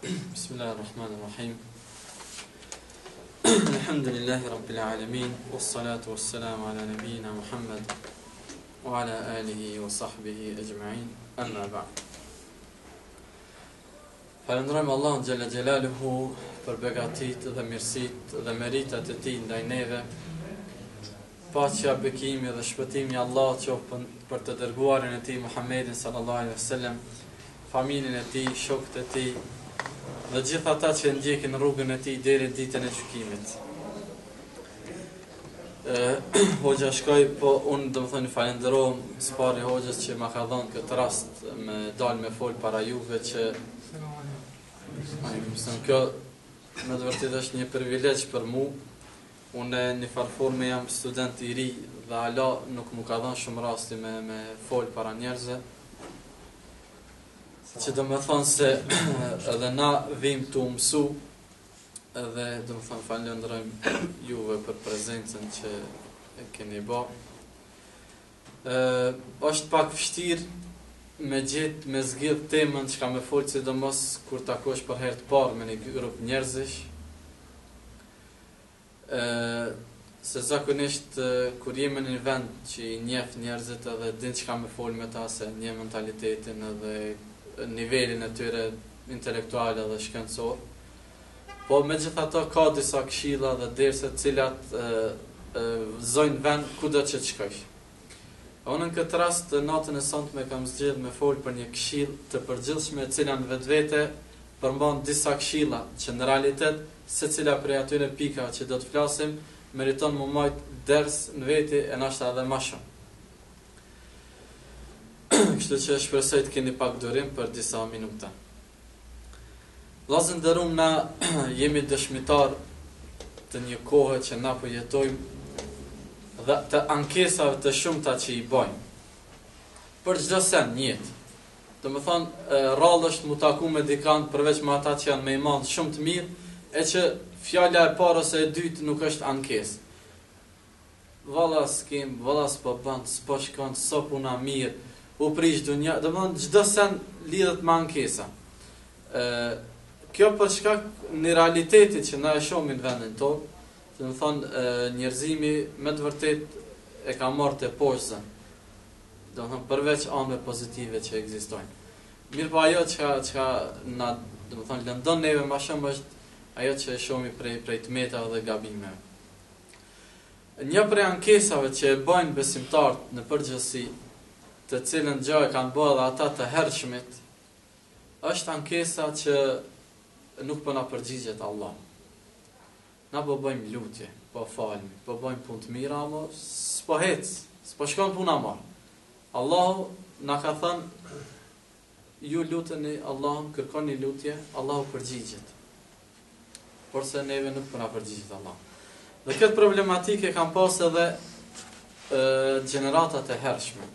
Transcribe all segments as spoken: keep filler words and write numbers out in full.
Bismillahirrahmanirrahim. Alhamdulillahi Rabbil alamin. Wassalatu wassalamu ala nabiyina Muhammad wa ala alihi wa sahbihi ajma'in. Amma ba'd. Falenderojmë Allahun xhalla xjalaluhu për begatitë dhe mirësitë dhe meritat e tij ndaj neve. Paqja, bekimi dhe shpëtimi i Allahut qoftë për të dërguarin e tij Muhammedin sallallahu alaihi wasallam, familjen e tij, shokët e tij dhe gjithë ata që ndjekin rrugën e tij deri në ditën e gjykimit. Hoxha shkoj, po unë do të thënë falenderoj sipari hoxhës që ma ka dhënë këtë rast me dal me fol para juve që kjo me të vërtetë është një privilegj për mu. Unë në farforme jam student i ri dhe ala nuk mu ka dhënë shumë rasti me, me fol para njerëzve. Që do me thonë se edhe na vim të mësu, edhe do me thonë falenderojmë juve për prezencën që e keni ba. E, është pak vështirë me gjithë, me zgjidh temën që ka me folë, sidomos kur takosh për herë të parë me një grup njerëzish. E, se zakonisht kur jemi në një vend që i njeh njerëzit edhe din që ka me folë me ta, se një mentalitetin edhe nivelin e tyre intelektuale dhe shkencor. Po me gjithato ka disa këshilla dhe derse cilat e, e, zojnë vend kudo që të shkosh. Unë në këtë rast natën e sonte me kam zgjedhur me fol për një këshill të përgjithshme e cila në vetvete përmban disa këshilla që në realitet secila prej atyre pikave që do të flasim meriton më majt ders në veti e nashta edhe më shumë. Kështu që shpresoj të keni pak durim për disa minuta. Vllazë nderuam, na jemi dëshmitar të një kohe që na po jetojmë dhe të ankesave të shumta që i bojmë. Për çdo sen në jetë. Domethënë rrallë është mu taku me dikant përveç me ata që janë më i madh shumë të mirë, e që fjala e parë ose e dytë nuk është ankesë. Valla s'kem, valla s'po bën, s'po shkon, s'po puna mirë. U prish dunja, do të thonë çdo sen lidhet me ankesa. Ë kjo për shkak në realitetit që na e shohim në vendin tonë, do të thonë njerëzimi me të vërtet e ka marrë te poshtë. Do të thonë përveç anëve pozitive që ekzistojnë. Mirë, po ajo që që na, do të thonë lëndon neve më shumë është ajo që e shohim prej prej tmetave dhe gabimeve. Një prej ankesave që e bojnë besimtarët në përgjithësi, të cilën gjë e kanë bërë dhe ata të hershmit, është ankesa që nuk po na përgjigjet Allah. Na po bëjmë lutje, po falmi, po bëjmë punë të mira, ama s'po hec, s'po shkon puna marr. Allahu na ka thënë, ju luteni Allahun, kërkoni lutje, Allahu përgjigjet. Por se neve nuk po na përgjigjet Allah. Dhe këtë problematikë kanë pas edhe e, gjeneratat e hershme.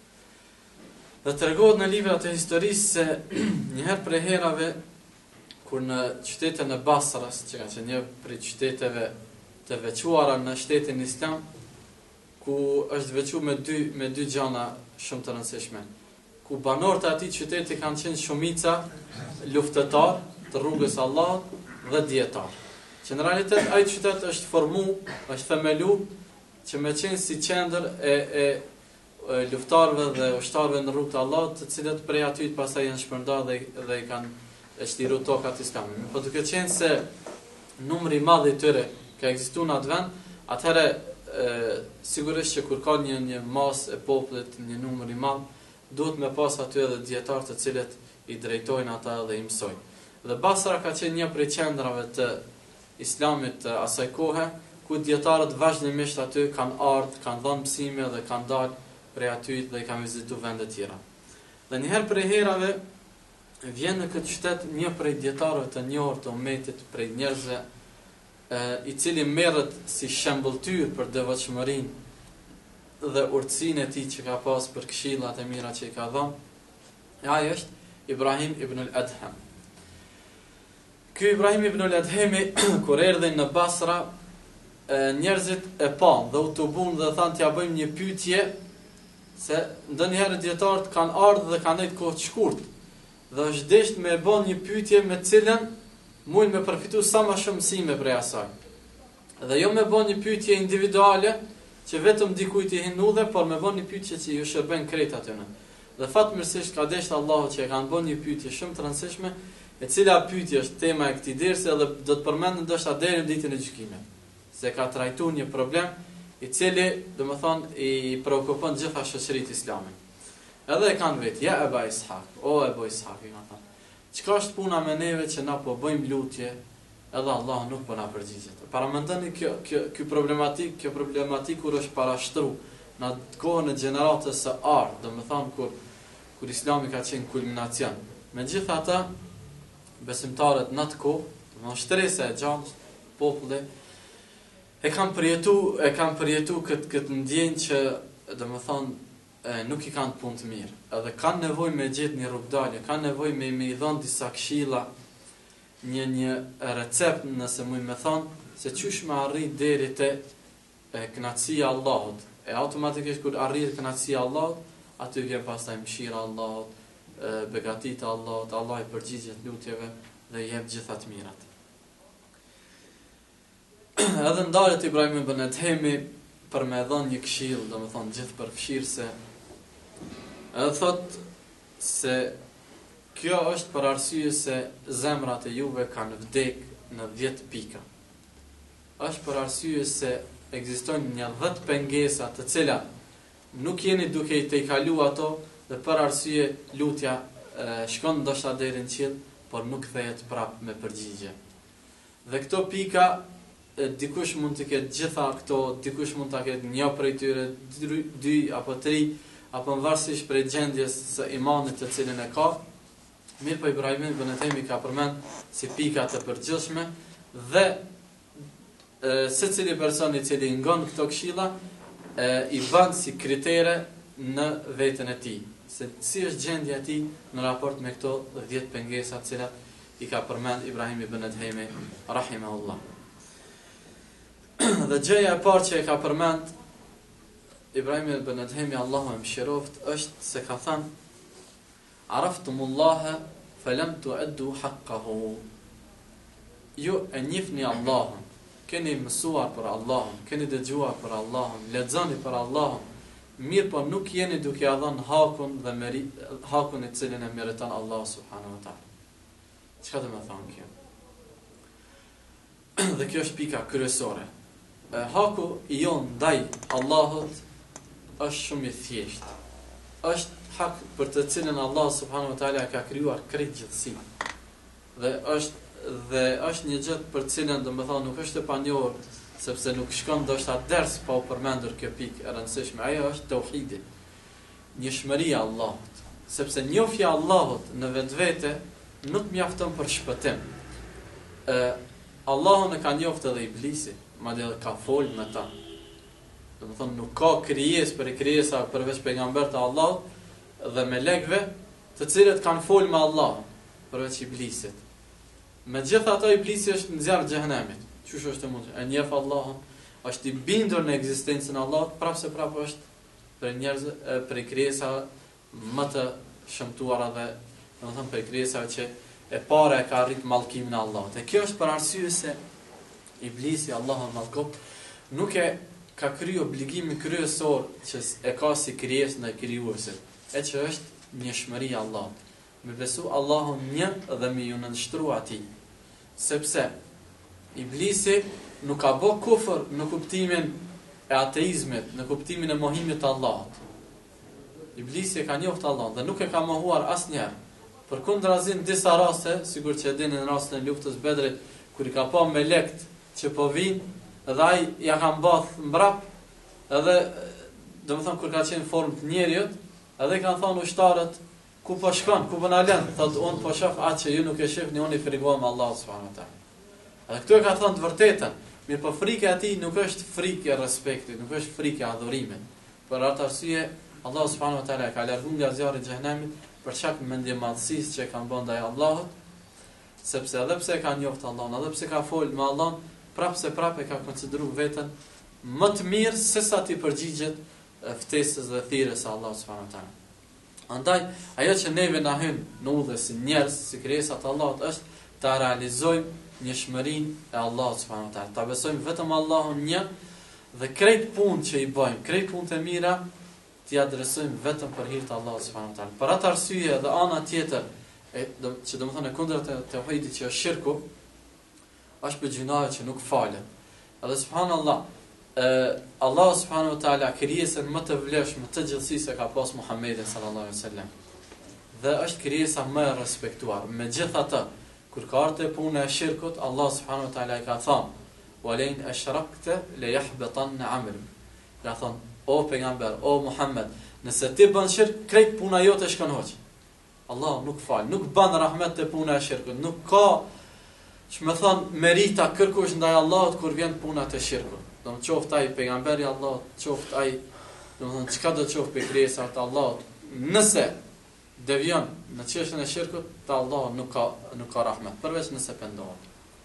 Dhe të regohet në librat e historisë se njëherë prej herave, kur në qytetën e Basras, që ka që një prej qyteteve të vequara në shtetin islam, ku është vequ me dy, me dy gjana shumë të rëndësishme, ku banorët e atij qyteti kanë qenë shumica luftëtar të rrugës Allahut dhe dietar. Që në realitet ai qytet është formu, është themelu, që me qenë si qendër e, e luftarëve dhe ushtarëve në rrugën e Allahut, të cilët prej aty pastaj janë shpërndar dhe dhe i kanë shtiru tokat islamit. Po duke qenë se numri i madh i tyre ka ekzistuar në atë vend, atëherë sigurisht që kur ka një një masë e popullit, një numër i madh, duhet me pas aty edhe dietar të cilët i drejtojnë ata dhe i mësojnë. Dhe Basra ka qenë një prej qendrave të islamit të asaj kohe, ku dietarët vazhdimisht aty kanë ardhur, kanë dhënë mësime dhe kanë dalë prej aty dhe i kanë vizitu vende tjera. Dhe njëherë prej herave vjen në këtë qytet një prej dietarëve të njohur të ummetit, prej njerëzve i cili merret si shembulltyr për devotshmërinë dhe urtësinë e tij që ka pas për këshillat e mira që i ka dhënë. Ai është Ibrahim ibn al-Adham. Ky Ibrahim ibn al-Adhami kur erdhi në Basra, njerëzit e pan dhe u tubun dhe thanë t'ja bëjmë një pyetje, se ndonjëherë dietarët kanë ardhur dhe kanë dhënë kohë të shkurtë dhe është desht me e bën një pyetje me cilën mund me përfitu sa më shumë mësime prej asaj. Dhe jo me bën një pyetje individuale që vetëm dikujt i hinudhe, por me bën një pyetje që ju shërben krejt atyne. Dhe fatmirësisht ka desht Allahu që e kanë bën një pyetje shumë të rëndësishme, e cila pyetje është tema e këtij dersi dhe do të përmend ndoshta deri në ditën e gjykimit. Se ka trajtuar një problem i cili, domethënë, i preokupon gjitha shoqëritë islame. Edhe e kanë vetë, ja Eba Ishak, o Eba Ishak, i kanë thënë. Çka është puna me neve që na po bëjmë lutje, edhe Allah nuk po na përgjigjet. Para mendoni kjo kjo ky problematik, kjo problematik kur është parashtru në kohën e gjeneratës së ardhë, domethënë kur kur Islami ka qenë kulminacion. Megjithatë, besimtarët në atë kohë, domethënë shtresa e gjallë, populli e kanë përjetu, e kanë përjetu këtë këtë ndjenjë që domethënë nuk i kanë punë të mirë. Edhe kanë nevojë me gjetë një rrugdalje, kanë nevojë me me i dhënë disa këshilla, një një recept, nëse mund me thonë, se çysh me arrit deri te kënaqësia e Allahut. E automatikisht kur arrit kënaqësia e Allahut, aty vjen pastaj mëshira e Allahut, begatita e Allahut, Allah i përgjigjet lutjeve dhe i jep gjitha të mirat. Edhe ndalet Ibrahim ibn Adhemi për me dhënë një këshill, domethënë gjithë përfshirëse. Edhe thot se kjo është për arsye se zemrat e juve kanë vdek në dhjetë pika. Është për arsye se ekzistojnë një dhjetë pengesa të cilat nuk jeni duke i tejkalu ato dhe për arsye lutja e, shkon ndoshta deri në qiell, por nuk kthehet prapë me përgjigje. Dhe këto pika e, dikush mund të ketë gjitha këto, dikush mund ta ketë një prej tyre, dy, dy apo tri, apo varësisht prej gjendjes së imanit të cilin e ka. Mirë po Ibrahim ibn Adhemi ka përmend si pika të përgjithshme dhe secili person i cili ngon këto këshilla e, i bën si kritere në veten e tij, se si është gjendja e tij në raport me këto dhjetë pengesa të cilat i ka përmend Ibrahim ibn Adhemi rahimahullah. Dhe gjëja e parë që e ka përmend Ibrahim ibn Adhemi, Allahu më mëshiroft, është se ka thënë Araftumullaha falam tu'addu haqqahu. Ju e njihni Allahun, keni mësuar për Allahun, keni dëgjuar për Allahun, lexoni për Allahun, mirë po nuk jeni duke ia dhënë hakun dhe merit, hakun i cilin e meriton Allah subhanahu wa taala. Çka do të thonë kjo? Dhe kjo është pika kryesore. Haku i jon ndaj Allahut është shumë i thjeshtë. Është hak për të cilën Allah subhanahu wa taala ka krijuar krejt gjithësinë. Dhe është dhe është një gjë për të cilën domethënë nuk është e panjohur, sepse nuk shkon ndoshta ders pa u përmendur kjo pikë e rëndësishme. Ajo është tauhidi. Njëshmëria e Allahut. Sepse njohja e Allahut në vetvete nuk mjafton për shpëtim. Ë Allahun e ka njohur edhe Iblisi, madje ka fol me ta. Domethënë nuk ka krijesë për krijesa përveç pejgamberit të Allahut dhe melekëve, të cilët kanë fol me Allahun përveç Iblisit. Megjithatë Iblisi është në zjarr xhenemit. Çush është e mundur? E njeh Allahun, është i bindur në ekzistencën e Allahut, prapse prapë është për njerëz për krijesa më të shëmtuara dhe domethënë për krijesave që e para e ka arrit mallkimin e Allahut. E kjo është për arsye se Iblisi, Allahu mallkop, nuk e ka kriju obligimin kryesor që e ka si krijesë ndaj krijuesit, e që është njëshmëria e Allahut. Me besu Allahun një dhe me ju nënshtru atij. Sepse Iblisi nuk ka bë kufër në kuptimin e ateizmit, në kuptimin e mohimit të Allahut. Iblisi e ka njoft Allahun dhe nuk e ka mohuar asnjëherë. Përkundrazi në disa raste, sigur që e dini në rastin e luftës Bedrit, kur i ka pa melekt që po vinë, edhe ai ja ka mbath mbrap, edhe domethënë kur ka qenë formë të njerëzit, edhe kanë thënë ushtarët, ku po shkon, ku po na lën? Thotë unë po shoh atë që ju nuk e shihni, unë i frikova me Allah subhanahu wa taala. Edhe këtu e ka thënë të vërtetën, mirë po frika e tij nuk është frikë e respektit, nuk është frikë e adhurimit. Për atë arsye Allah subhanahu wa taala ka larguar nga zjarri i xhenemit për shkak të mendjemadhësisë që kanë bën ndaj Allahut, sepse edhe pse ka njoft Allahun, edhe pse ka fol me Allahun, prapse prapë ka konsideruar veten më të mirë se sa ti përgjigjet ftesës dhe thirrjes së Allahut subhanahu wa taala. Andaj, ajo që neve na hyn në udhë si njerëz, si krijesat e Allahut është ta realizojmë njëshmërinë e Allahut subhanahu wa taala. Ta besojmë vetëm Allahun një dhe krejt punë që i bëjmë, krejt punë të mira, t'i adresojmë vetëm për hir të Allahut subhanahu wa taala. Për atë arsye dhe ana tjetër, e, do, që domethënë kundër të tauhidit që është shirku, është për gjunave që nuk falen. Edhe subhanallahu, Uh, Allah subhanahu wa taala krijesën më të vlefshme të gjithësisë e ka pas Muhammedin sallallahu alaihi wasallam. Dhe është krijesa më e respektuar. Megjithatë, kur ka ardhur puna e shirkut, Allah subhanahu wa taala i ka thënë: "Wa lain ashrakta la yahbatanna 'amaluk." Ka thënë: "O pejgamber, o Muhammed, nëse ti bën shirk, krejt puna jote shkon hoç." Allah nuk fal, nuk bën rahmet te puna e shirkut, nuk ka, ç'më thon, merita kërkush ndaj Allahut kur vjen puna te shirkut. Do të qoftë ai pejgamberi Allahut, qoftë ai, do të thonë, çka do të qoftë pe krijesat e Allahut, nëse devion në çështjen e shirkut, te Allahu nuk ka nuk ka rahmet, përveç nëse pendohet.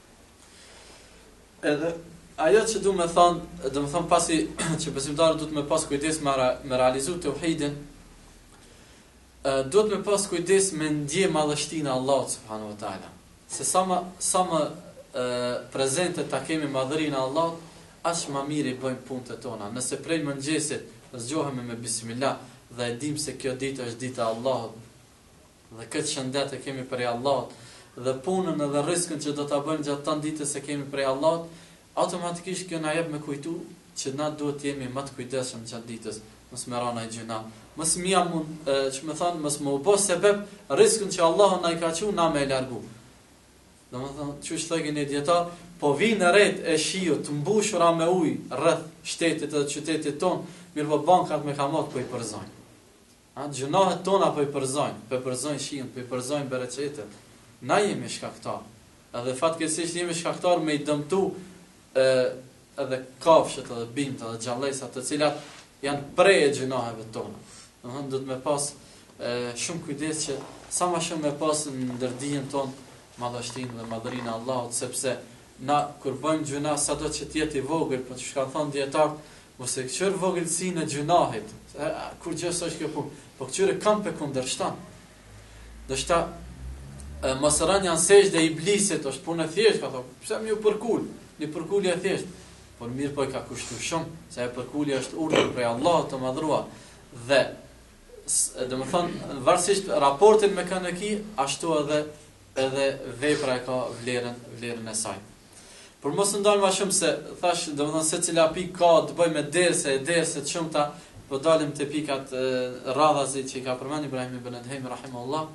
Edhe ajo që du me thonë, do të thonë pasi që besimtarët duhet me pas kujdes me, me realizu tauhidin, duhet me pas kujdes me ndje madhështinë e Allahut subhanahu wa taala. Se sa më sa më prezente ta kemi madhërinë e Allahut, aq më mirë i bëjmë punët tona. Nëse prej mëngjesit zgjohemi me bismillah dhe e dim se kjo ditë është dita e Allahut dhe këtë shëndet e kemi prej Allahut dhe punën edhe rrezikun që do ta bëjmë gjatë të ditës e kemi prej Allahut, automatikisht kjo na jep me kujtu që na duhet të jemi më të kujdesshëm gjatë ditës, mos më rana i gjuna. Mos mia mund, që më thon, mos më u bë sebeb rrezikun që Allahu na i ka thënë na më e largu. Domethënë, çush thëgjën e dietar, po vinë rreth e shiut të mbushura me ujë rreth shtetit dhe qytetit ton, mirë po bankat me kamat po i përzojnë. A gjunahet tona po i përzojnë, po i përzojnë shiun, po i përzojnë bereqetet. Na jemi shkaktar. Edhe fatkeqësisht jemi shkaktar me i dëmtu ë edhe kafshët edhe bimt edhe xhallësat të cilat janë prej e gjunaheve tona. Domethënë do të më pas e, shumë kujdes që sa më shumë me pas në ndërdijen tonë madhështinë dhe madhërinë e Allahut, sepse na kur bëjmë gjuna sado që të jetë i vogël, po çka thon dietar, mos e kthyer vogëlsinë e gjunahit. Kur gjë është kjo punë, po këtyre kanë pe kundërshtan. Do shta mos rënë janë sejdë e iblisit, është punë e thjeshtë, ka thonë, pse më u përkul? Një përkulje e thjeshtë. Por mirë po i ka kushtuar shumë, se e përkulja është urdhër prej Allahut të madhruar. Dhe domethënë varësisht raportin me kanëki, ashtu edhe edhe vepra e ka vlerën vlerën e saj. Por mos u ndal më shumë se thash, domethënë se cila pikë ka të bëjë me derse e derse të shumta, po dalim te pikat radhazi që i ka përmendur Ibrahim ibn Adhem rahimahullah.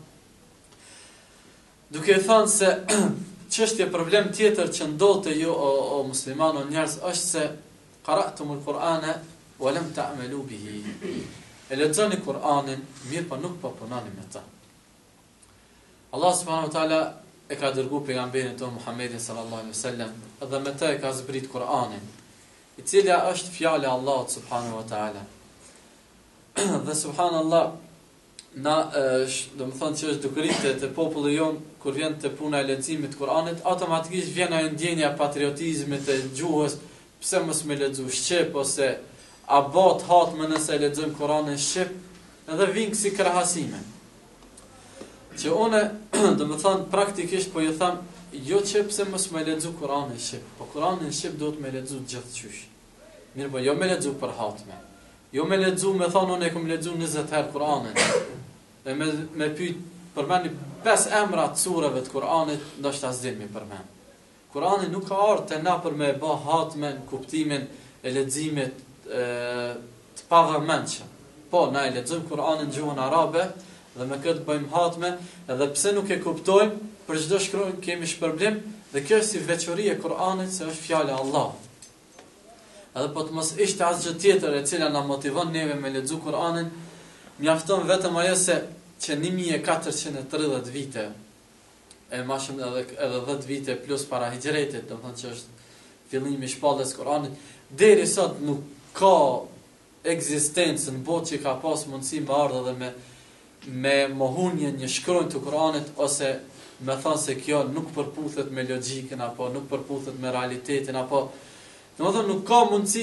Duke thënë se çështje problem tjetër që ndodhte ju o, o muslimanë o njerëz është se qara'tumul Qur'ana wa lam ta'malu bihi. E lexoni Kur'anin, mirë po nuk po punoni me ta. Allah subhanahu wa taala e ka dërguar pejgamberin ton Muhammedin sallallahu alaihi wasallam dhe me të e ka zbrit Kur'anin, i cili është fjala e Allahut subhanahu wa taala. Dhe subhanallah, na do të thonë që është dukuritë të popullit jon kur vjen te puna e leximit të Kur'anit, automatikisht vjen ajo ndjenja patriotizmit të gjuhës, pse mos më lexoj shqip ose a bot hatmë nëse lexojmë Kur'anin shqip, edhe vin si krahasime. Që unë, do më thonë, praktikisht po ju tham, jo që pse mos me lexu Kur'anin shqip, po Kur'anin shqip do të me lexu gjithë qysh. Mirë po, jo me lexu për hatme. Jo me lexu, me thonë, unë e kom lexu njëzet herë Kur'anin. Dhe me, me pyet, përmeni pesë emra të sureve të Kur'anit, ndoshta s'din mi përmen. Kur'ani nuk ka ardhur te na për me bë hatme në kuptimin e leximit e, të pavëmendshëm. Po, na e lexojmë Kur'anin në gjuhën arabe, dhe me këtë bëjmë hatme, edhe pse nuk e kuptojmë, për çdo shkruajmë kemi shpërblim, dhe kjo është si veçori e Kur'anit se është fjala e Allahut. Edhe po të mos ishte asgjë tjetër e cila na motivon neve me lexu Kur'anin, mjafton vetëm ajo se që një mijë e katërqind e tridhjetë vite, e më shumë edhe edhe dhjetë vite plus para hijretit, do të thonë që është fillimi i shpalljes së Kur'anit, deri sot nuk ka ekzistencë në botë që ka pas mundësi me ardhë dhe me me mohunje një shkronjë të Kur'anit, ose me thonë se kjo nuk përputhet me logjikën, apo nuk përputhet me realitetin, apo do të thonë nuk ka mundësi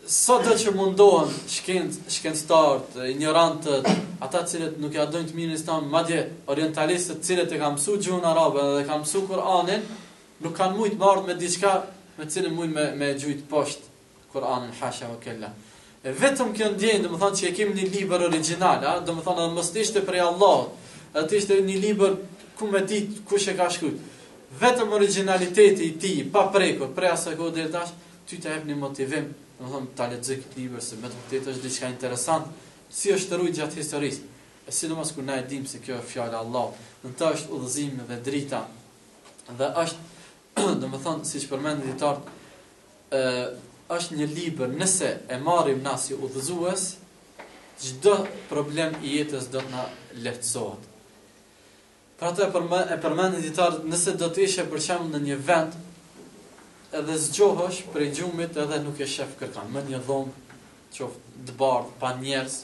sot do që mundohen shkenc, shkencëtarët, ignorantët, ata cilët nuk ja dojnë të mirën islam, madje orientalistët cilët e kanë mësuar gjuhën arabe dhe kanë mësuar Kur'anin, nuk kanë mujt më ardhur me diçka me cilën mund me me gjujt poshtë Kur'anin, hasha wa kella. E vetëm kjo ndjenjë, domethënë që e kemi një libër origjinal, a, domethënë edhe mos ishte prej Allahut, atë ishte një libër ku me ditë kush e ka shkruar. Vetëm originaliteti i tij, pa prekur, prej asaj kohë deri tash, ty të jep një motivim, domethënë ta lexoj këtë libër se me të vërtetë është diçka interesante, si është rrugë gjatë historisë. E sidomos kur na e dim se kjo është fjala e Allahut, në të është udhëzimi dhe drita. Dhe është, domethënë siç përmend dietar, ë është një libër, nëse e marrim na si udhëzues, çdo problem i jetës do të na lehtësohet. Pra të e përmend dietar, nëse do të ishe për shembull në një vend edhe zgjohesh prej gjumit edhe nuk e shef kërkan, më një dhomë, qoftë të bardhë, pa njerëz,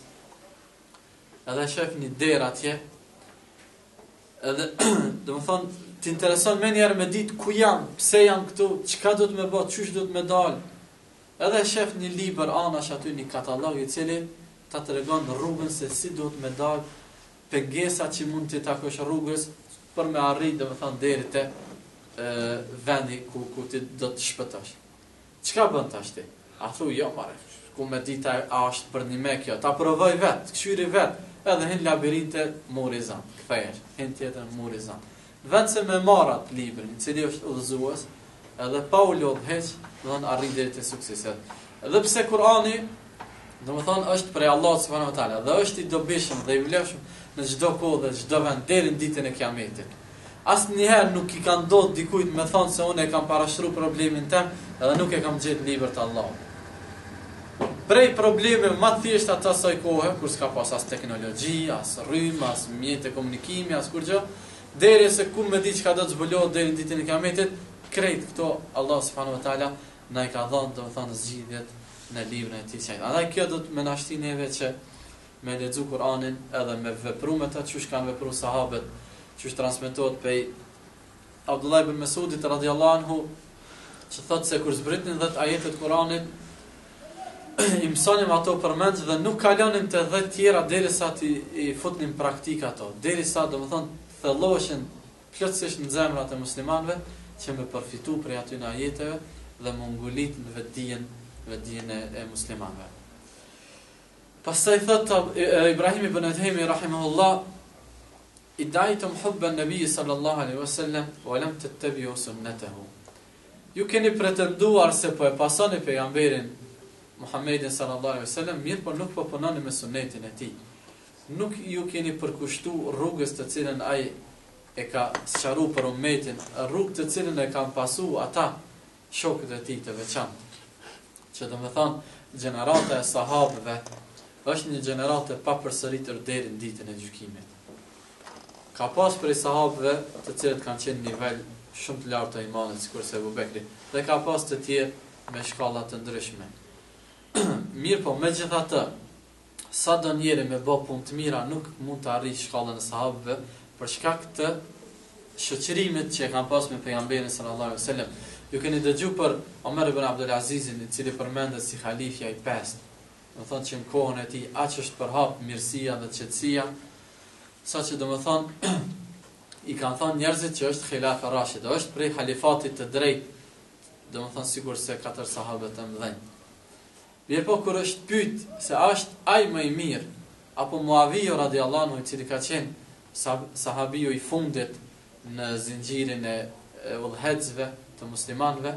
edhe shef një derë atje, edhe, dhe më thonë, t'intereson me njerë me ditë ku jam, pse jam këtu, çka do të me bë, çysh do të me dalë, edhe shef një libër anash aty, një katalog i cili ta tregon rrugën se si do të me dalë, pengesa që mund të takosh rrugës për me arrit, dhe më thonë, deri te vendi ku, ku ti do të shpëtosh. Çka bën tash ti? A thu, jo, mare, ku me dita a është për një me kjo, ta provoj vetë, këshyri vetë, edhe hin labirinte Murizan, këthejesh, hin tjetër Murizan. Vend se me marat librin, cili është udhëzues, edhe pa u lodh heq, do të arrit deri te suksesi. Edhe pse Kur'ani, do të thonë, është prej Allahut subhanahu wa taala, dhe është i dobishëm dhe i vlefshëm në çdo kohë dhe çdo vend deri në ditën e Kiametit. Asnjëherë nuk i ka ndodhur dikujt me thonë se unë e kam parashtruar problemin tim edhe nuk e kam gjetë libër të Allahut. Prej probleme më të thjeshta të asaj kohe, kur s'ka pas as teknologji, as rrymë, as mjete komunikimi, as kur gjë, deri se ku me di çka do të zbulohet deri në ditën e Kiametit, krejt këto Allah subhanahu wa taala na i ka dhënë, do të thonë, zgjidhjet në librin e tij. Andaj kjo do të më na shtin neve që me lexu Kur'anin edhe me vepru me ta çush kanë vepruar sahabët, çush transmetohet prej Abdullah ibn Mesudit radhiyallahu anhu, që thotë se kur zbritnin dhjetë ajetet e Kur'anit, i mësonim ato përmend dhe nuk kalonim të dhjetë tjera derisa ti i futnim praktik ato, derisa domethënë thelloheshin plotësisht në zemrat e muslimanëve që me përfitu prej aty në ajeteve dhe më ngulit në vetdijen, vetdijen e, e muslimanëve. Pastaj thot Ibrahim ibn Adhemi rahimahullah, idaitum hubba an-nabi sallallahu alaihi wasallam wa lam tattabi'u sunnatahu. Ju keni pretenduar se po e pasoni pejgamberin Muhammedin sallallahu alaihi wasallam, mirë por nuk po punoni me sunetin e tij. Nuk ju keni përkushtuar rrugës të cilën ai e ka sqaruar për ummetin, rrugë të cilën e kanë pasuar ata shokët e tij të veçantë. Që do të thonë gjenerata e sahabëve është një gjeneratë e papërsëritur deri në ditën e gjykimit. Ka pas prej sahabëve të cilët kanë qenë në nivel shumë të lartë të imanit, sikurse Abu Bekri, dhe ka pas të tjerë me shkalla të ndryshme. Mirë po, megjithatë, sa do njeri me bë punë të mira nuk mund të arrijë shkallën e sahabëve për shkak të shoqërimit që kanë pas me pejgamberin sallallahu alaihi wasallam. Ju keni dëgjuar për Omer ibn Abdul Azizin, i cili përmendet si halifja i pestë. Do thonë që në kohën e tij aq është përhap mirësia dhe qetësia, saqë do të thonë i kanë thënë njerëzit që është khilafa rashida, është prej halifatit të drejtë, do të thonë sikur se katër sahabët e mëdhenj. Mirë po kur është pyet se a është ai më i mirë apo Muawiya radhiyallahu anhu, i cili ka qenë sahabiu i fundit në zinxhirin e udhëhecëve të muslimanëve,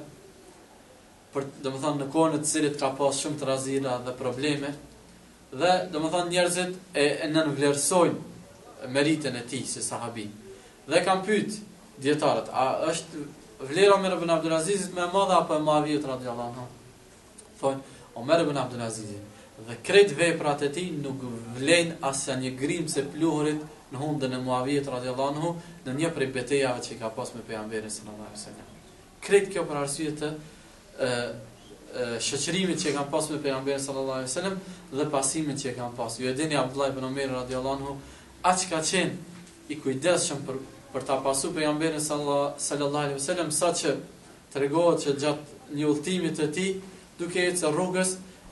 për domethënë në kohën e të cilit ka pas shumë trazira dhe probleme, dhe domethënë njerëzit e, e nënvlerësojnë meritën e tij si sahabi. Dhe kanë pyet dietarët, a është vlera Omer ibn Abdul Azizit më e madhe apo e Muavijut radhiyallahu anhu? Thonë Omer ibn Abdul Azizit. Dhe krejt veprat e tij nuk vlen as një grimse pluhurit në hundën e Muavijut radhiyallahu anhu në një prej betejave që ka pas me pejgamberin sallallahu alaihi wasallam. Krejt kjo për arsye të ë shoqërimit që kanë pas me pejgamberin sallallahu alaihi wasallam dhe pasimin që kanë pas. Ju e dini Abdullah ibn Omer radhiyallahu anhu aq ka qenë i kujdesshëm për për ta pasur pejgamberin sallallahu alaihi wasallam, saqë tregohet që gjatë një udhëtimi të tij, duke ecë rrugës,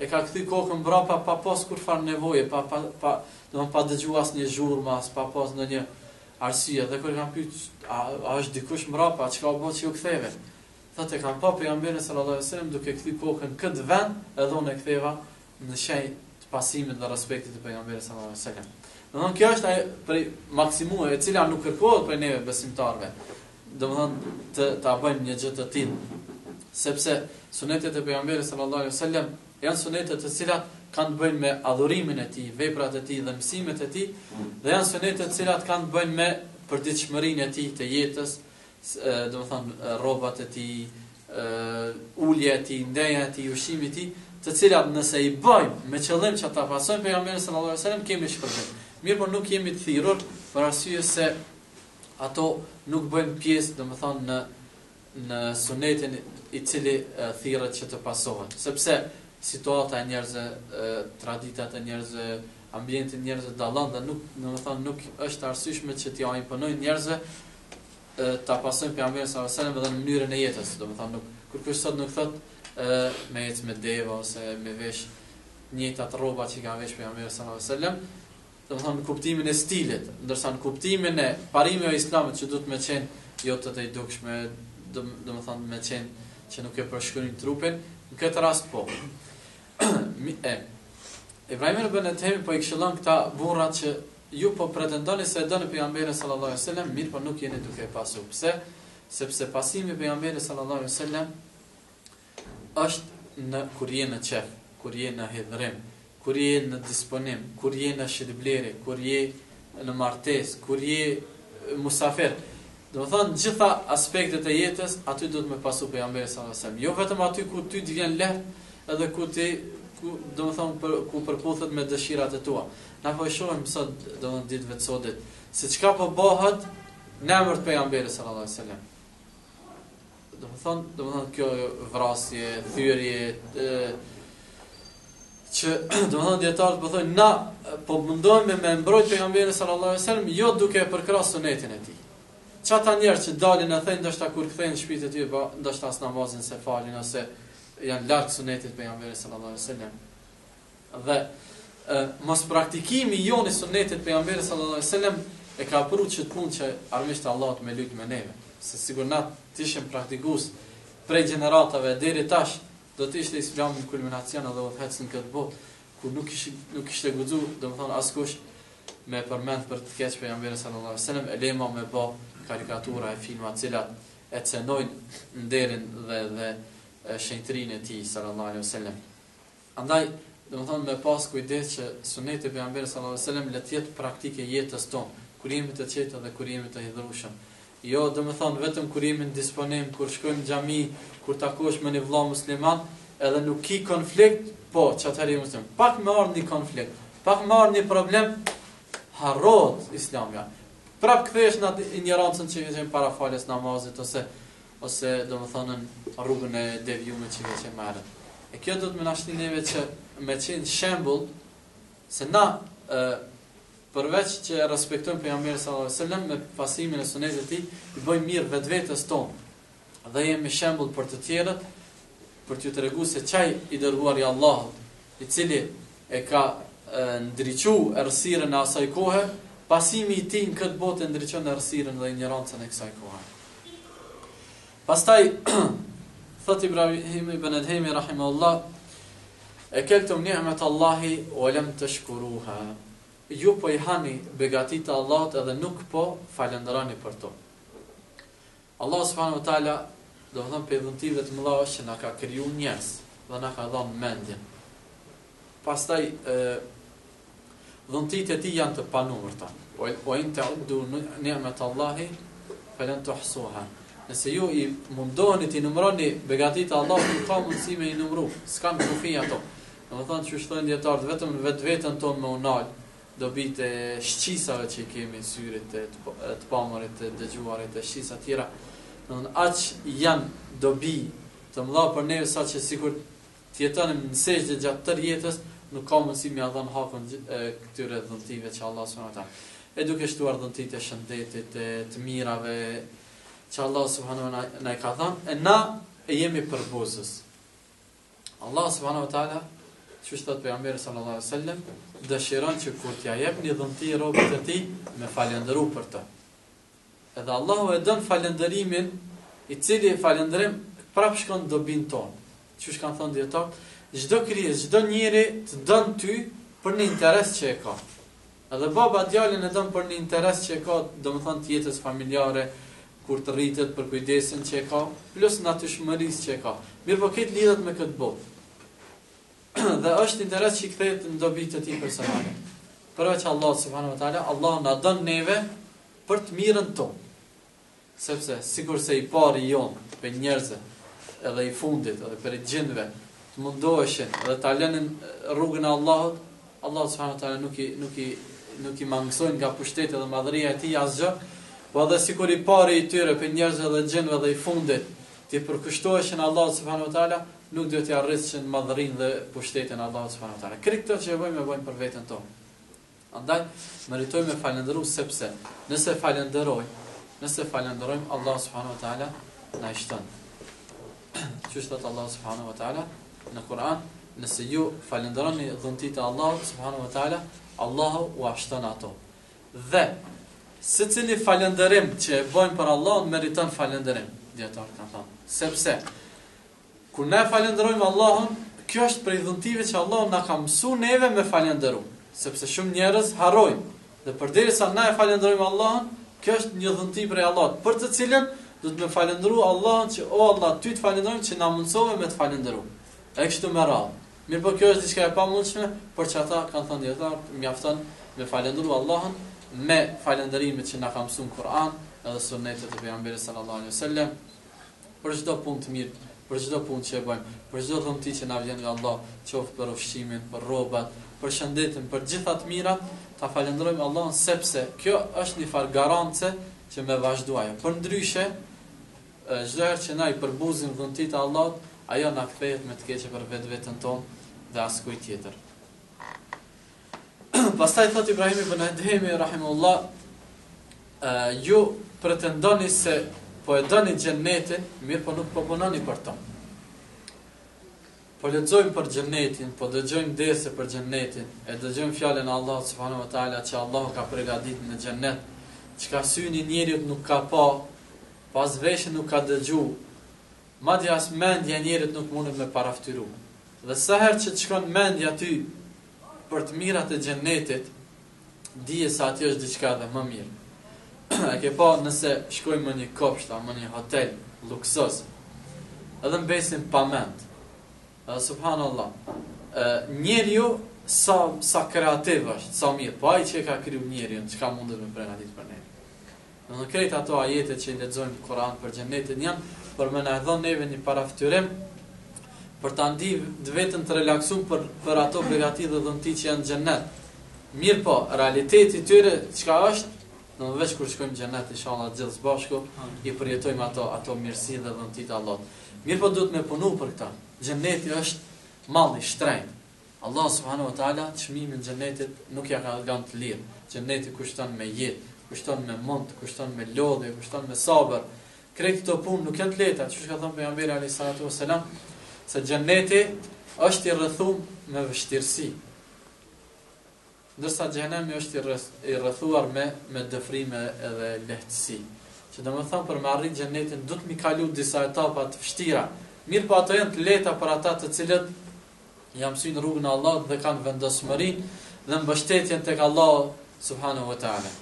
e ka kthy kokën mbrapa pa pas kur far nevoje, pa pa pa do pa dëgju asnjë zhurmë, as pa pas ndonjë arsye. Dhe kur kam pyet a, a është dikush mbrapa, çka u bë që u ktheve? Thotë kam pa pejgamberin sallallahu alajhi wasallam duke kthy kokën këtë vend, edhe unë e ktheva në shenjë të pasimit dhe respektit të pejgamberit sallallahu alajhi wasallam. Domthon kjo është ai për maksimumi e cila nuk kërkohet prej neve besimtarve. Domthon të ta bëjmë një gjë të tillë, sepse sunetet e pejgamberit sallallahu alajhi wasallam janë sunete të cilat kanë të bëjnë me adhurimin e tij, veprat e tij dhe mësimet e tij, dhe janë sunete të cilat kanë të bëjnë me përditshmërinë e tij të jetës, domethën rrobat e tij, ulja e tij, ndjenja e tij, ushqimi i tij, të cilat nëse i bëjmë me qëllim që ta pasojmë pejgamberin sallallahu alajhi wasallam, kemi shpërblim. Mirë, por nuk jemi të thirrur për arsye se ato nuk bëjnë pjesë, domethën në në sunetin i cili thirret që të pasohet, sepse situata e njerëzve, traditat e njerëzve, ambienti i njerëzve dallon dhe nuk, domethën nuk është arsyeshme që t'ia imponojnë njerëzve ta pasojnë pejgamberin sallallahu alajhi wasallam edhe në mënyrën e jetës, domethën nuk kur kush sot nuk thot me ecë me deva ose me vesh njëjtat rroba që ka vesh pejgamberi sallallahu alajhi wasallam, domethën në kuptimin e stilit, ndërsa në kuptimin e parimeve islamit që duhet me qenë jo të të i dukshme, domethën me qenë që nuk e përshkruajnë trupin, në këtë rast po. e, Ibrahim ibn Adhem po i këshillon këta burrat që ju po pretendoni se e doni pejgamberin sallallahu alajhi wasallam, mirë, por nuk jeni duke e pasur. Pse? Sepse pasimi i pejgamberit sallallahu alajhi wasallam është në kur je në qef, kur je në hidhrim, kur je në disponim, kur je në shitbleri, kur je në martesë, kur je musafir. Do të thonë gjitha aspektet e jetës aty duhet me pasu pejgamberi sallallahu alajhi wasallam. Jo vetëm aty ku ty të vjen lehtë, edhe ku ti ku do të thonë për, ku përputhet me dëshirat e tua. Na po e shohim sot, do të thonë ditëve të sotit, se çka po bëhet në emër të pejgamberit sallallahu alajhi wasallam. Do të thonë, do të thonë kjo vrasje, thyrje, që do të thonë dietarët po thonë na po mundohemi me mbrojt pejgamberin sallallahu alajhi wasallam jo duke e përkrahur sunetin e tij. Çata njerëz që dalin e thënë ndoshta kur kthehen në shtëpitë e tyre, ndoshta as namazin se falin ose janë larg sunetit pejgamberit sallallahu alajhi wasallam. Dhe e, mos praktikimi i joni sunetit pejgamberit sallallahu alajhi wasallam e ka pru që të punë që armisht Allahut me lut me neve. Se sigur na të ishim praktikues prej gjeneratave deri tash, do të ishte Islami në kulminacion edhe udhëhecën këtë botë, ku nuk ishte nuk kishte guxu, domethënë askush me përmend për të keq pejgamberin sallallahu alajhi wasallam, e lema me bë karikatura e filma të cilat e cenojnë nderin dhe dhe shenjtrinë e tij sallallahu alaihi wasallam. Andaj, domethënë me pas kujdes që suneti e pejgamberit sallallahu alaihi wasallam le të jetë praktike jetës tonë, kur jemi të qetë dhe kur jemi të hidhrueshëm. Jo, domethënë vetëm kur jemi në disponim, kur shkojmë në xhami, kur takohesh me një vëlla musliman, edhe nuk ki konflikt, po, çatëri muslim. Pak më ardh një konflikt, pak më ardh një problem, harrohet Islami. Prap kthehesh në atë ignorancën që vjen para falës namazit ose ose domethënë në rrugën e devijimit që vjen më herët. E kjo do të më na shtin neve që me qenë shembull se na e, përveç që respektojmë pejgamberin sallallahu alajhi wasallam me pasimin e sunetit të tij, i bëjmë mirë vetvetes tonë dhe jemi shembull për të tjerët, për t'ju treguar se çaj i dërguar i Allahut, i cili e ka ndriçuar errësirën e asaj kohe, pasimi i tij në këtë botë ndriçon errësirën dhe ignorancën e kësaj kohe. Pastaj thot Ibrahim ibn Adhem rahimahullah, ekeltum ni'mat Allahi wa lam tashkuruha. Ju po i hani begatit e Allahut edhe nuk po falenderoni për to. Allah subhanahu wa taala do të thonë për dhuntive të mëdha që na ka krijuar njerëz dhe na ka dhënë mendjen. Pastaj dhuntit e tij janë të panumërta. O in ta'uddu ni'mat Allahi falan tuhsuha. Nëse ju i mundoheni të numëroni begatit e Allahut, nuk ka mundësi me i numëru. S'kan kufi ato. Domethënë që thonë dietarët vetëm në vetveten tonë me unal, dobitë e shqisave që kemi, syrit e të pamurit, të dëgjuarit, të shqisa të tjera. Domethënë aq janë dobi të mëdha për ne sa që sikur të jetonim në sejdë gjatë tërë jetës, nuk ka mundësi me dhënë hakun këtyre dhuntive që Allah subhanahu wa taala. E duke shtuar dhuntit e shëndetit, e të mirave që Allah subhanahu wa taala na ka dhënë, e na e jemi përbuzës. Allah subhanahu wa taala që thot pejgamberi sallallahu alaihi wasallam, dëshiron që kur t'ja jepni dhunti robët e tij me falendëru për të. Edhe Allahu e don falendërimin, i cili falendërim prap shkon dobin tonë. Çu kanë thënë dietar, çdo krijes, çdo njeri të don ty për një interes që e ka. Edhe baba djalin e don për një interes që e ka, domethënë të jetës familjare, kur të rritet për kujdesin që e ka, plus natyrshmërisë që e ka. Mirë po këtë lidhet me këtë botë. Dhe është interes që i kthehet në dobi të tij personale. Përveç Allah subhanahu wa taala, Allah na don neve për të mirën tonë. Sepse sikur se i pari jon për njerëzve, edhe i fundit, edhe për i gjindve, të mundoheshin edhe ta lënin rrugën e Allahut, Allah subhanahu wa taala nuk i nuk i nuk i mangësojnë nga pushteti dhe madhëria e tij asgjë, po edhe sikur i pari i tyre për njerëzve dhe gjindve dhe i fundit, ti përkushtoheshin Allah subhanahu wa taala, nuk duhet t'i arrishin madhërinë dhe pushtetin e Allahut subhanahu wa taala. Këtë këto që e bëjmë e bëjmë për veten tonë. Andaj meritojmë me falendëru sepse nëse falenderojmë, nëse falenderojmë Allah subhanahu wa taala na i shton. Çu thot Allah subhanahu wa taala në Kur'an, nëse ju falenderoni dhuntit e Allahut subhanahu wa taala, Allahu u shton ato. Dhe secili falënderim që e bëjmë për Allahun meriton falënderim, dietar kanë thënë. Sepse kur ne falenderojmë Allahun, kjo është prej dhuntive që Allahu na ka mësuar neve me falënderu. Sepse shumë njerëz harrojnë. Dhe përderisa na e falenderojmë Allahun, kjo është një dhunti prej Allahut, për të cilën do të më falënderoj Allahun që o Allah, ty të falenderojmë që na mundsove me të falënderu. E kështu me radhë. Mirë po kjo është diçka e pamundshme, por që ata kanë thënë dietar, mjafton me falënderu Allahun me falënderimet që na ka mësuar Kur'an edhe sunetet e pejgamberit sallallahu alaihi wasallam për çdo punë të mirë, për çdo punë që e bëjmë, për çdo dhunti që na vjen nga Allah, qoftë për ushqimin, për rrobat, për shëndetin, për gjitha të mirat, ta falenderojmë Allahun sepse kjo është një farë garance që me vazhduaja. Për ndryshe, çdo herë që na i përbuzim dhuntit e Allahut, ajo na kthehet me të keqe për vetveten tonë dhe askujt tjetër. Pastaj thot Ibrahim ibn Adhemi rahimullah, ju pretendoni se po e doni xhennetin, mirë po nuk po punoni për to. Po lexojmë për xhennetin, po dëgjojmë dese për xhennetin, e dëgjojmë fjalën e Allahut subhanahu wa taala që Allahu ka përgatitur në xhennet, çka syni njeriu nuk ka pa, pas veshë nuk ka dëgju, madje as mendja e njeriu nuk mundet me paraftyru. Dhe sa herë që të shkon mendja ty për të mirat e xhennetit, dije se aty është diçka dhe më mirë. E ke pa nëse shkojmë në një kopsht, në një hotel luksos, edhe mbesim pa mend. Edhe subhanallah, njeriu sa sa kreativ është, sa mirë, po ai që e ka kriju njeriu, çka mundet me përgatitur për ne. Në këtë ato ajete që i lexojmë në Kur'an për xhenetin janë për më na dhënë neve një paraftyrim për ta ndihmë vetën të relaksuar për për ato begati dhe dhunti që janë në xhenet. Mirë po, realiteti i tyre çka është? Në veç kur shkojmë në xhenet, inshallah gjithë së bashku, i përjetojmë ato ato mirësi dhe dhuntit e Allahut. Mirë po duhet me punu për këtë. Xheneti është mall i shtrenjtë. Allah subhanahu wa taala çmimin e xhenetit nuk ja ka dhënë të lirë. Xheneti kushton me jetë, kushton me mund, kushton me lodhje, kushton me sabër. Krejt këto punë nuk janë të lehta, siç ka thënë pejgamberi alayhis salatu wassalam, se xheneti është i rrethuar me vështirësi. Ndërsa xhenemi është i rrethuar me me dëfrime edhe lehtësi. Që domethënë për me arrit xhenetin duhet mi kalu disa etapa të vështira. Mirë po ato janë të lehta për ata të cilët janë mësuar rrugën e Allahut dhe kanë vendosmërinë dhe mbështetjen tek Allahu subhanahu wa taala.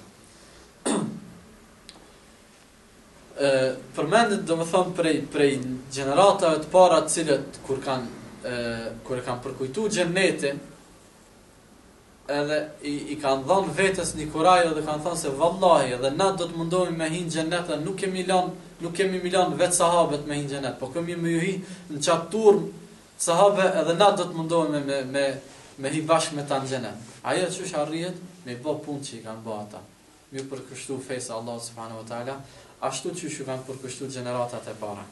Ë përmendet domethënë prej prej gjeneratave të para të cilët kur kanë kur e kanë përkujtuar xhenetin, edhe i, i kanë dhënë vetes një kuraj dhe kanë thënë se vallahi edhe na do të mundohemi me hin xhenet, nuk kemi lan, nuk kemi milan vetë sahabët me hin xhenet, po kemi me ju hi në çat turm sahabe edhe na do të mundohemi me me me hi bashkë me ta në xhenet. Ajo çush arrihet me bë punë që i kanë bë ata. Mi përkushtu fejsa Allah subhanahu wa taala, ashtu që ju kanë përkushtu gjeneratat e para.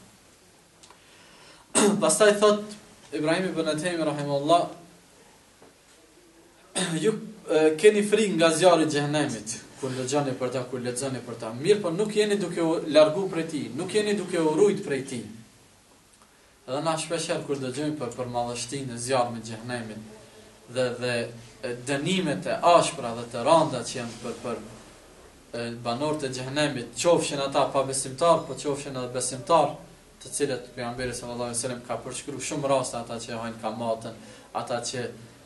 Pastaj thot Ibrahim ibn Adhemi rahimahullah, ju e, keni frikë nga zjarri i xhenemit, kur lexoni për ta, kur lexoni për ta. Mirë, por nuk jeni duke u largu prej tij, nuk jeni duke u rujt prej tij. Edhe na shpesh kur dëgjojmë për për madhështinë e zjarrit të xhenemit, dhe dhe dënimet e ashpra dhe të randa që janë për për banorët e xhehenemit, qofshin ata pa besimtar, po qofshin edhe besimtar, të cilët pejgamberi sallallahu alajhi wasallam ka përshkruar shumë raste, ata që hajnë kamatën, ata që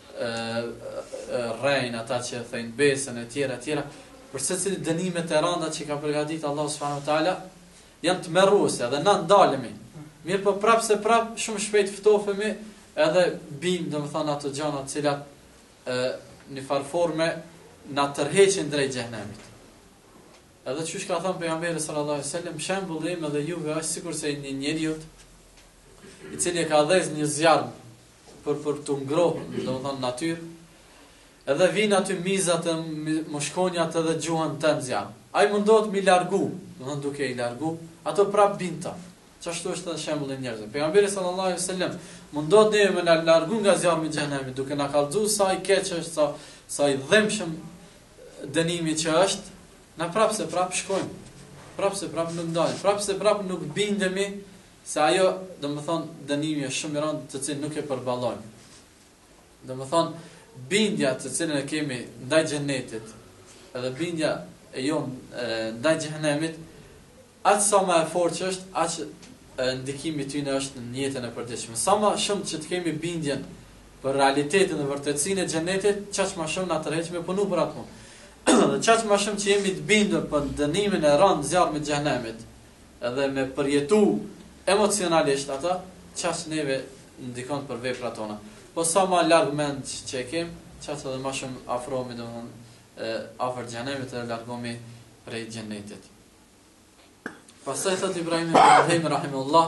rrejnë, ata që thënë besën e tjera e tjera, për secili dënimet e randa që ka përgatitur Allahu subhanahu wa taala janë të merruese dhe na ndalemi. Mirë, po prapë se prapë shumë shpejt ftofemi edhe bim, domethënë ato gjëra të cilat në farë forme na tërheqin drejt xhehenemit. Edhe çush ka thënë pejgamberi sallallahu alajhi wasallam, shembulli im edhe juve është sikurse një njeriu i cili ka dhënë një zjarr për për të ngrohur, domethënë natyrë. Edhe vijnë aty mizat e moshkonjat edhe gjuhën të zjarr. Ai mundohet mi largu, domethënë duke i largu, ato prap binta. Çashtu është edhe shembulli i njerëzve. Pejgamberi sallallahu alajhi wasallam mundohet ne me na largu nga zjarri i xhenemit, duke na kallëzuar sa i keq është, sa sa i dhëmshëm dënimi që është. Na prapë se prapë shkojmë, prapë se prapë nuk ndajmë, prapë se prapë nuk bindemi se ajo, dhe më thonë, dënimi është shumë i rëndë të cilë nuk e përballojmë. Dhe më thonë, bindja të cilën e kemi ndaj xhenetit, edhe bindja e jonë ndaj xhehenemit, aq sa më e fortë që është, aq ndikimi tyne është në jetën e përditshme. Sa më shumë që të kemi bindjen për realitetin dhe vërtetësinë e xhenetit, çaq më shumë na tërheq me punu për atë. Dhe çaq më shumë që jemi të bindur për dënimin e rënd zjarrit të xhenemit, edhe me përjetu emocionalisht ata, çaq neve ndikon për veprat tona. Po sa më larg mend që e kem, çaq edhe më shumë afrohemi domthonë afër xhenemit dhe largohemi prej xhenetit. Pastaj thot Ibrahim ibn Adhem rahimahullah,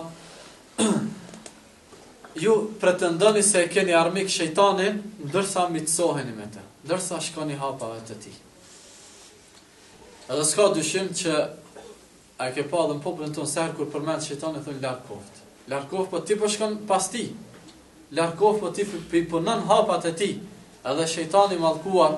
ju pretendoni se e keni armik shejtanin, ndërsa mitsoheni me të, ndërsa shkoni hapave të tij. Edhe s'ka dyshim që a ke pa dhe në popullin tonë se herë kur përmend shejtani thonë larg koft. Larg koft, po ti po shkon pas ti. Larg koft, po ti po punon hapat e tij. Edhe shejtani mallkuar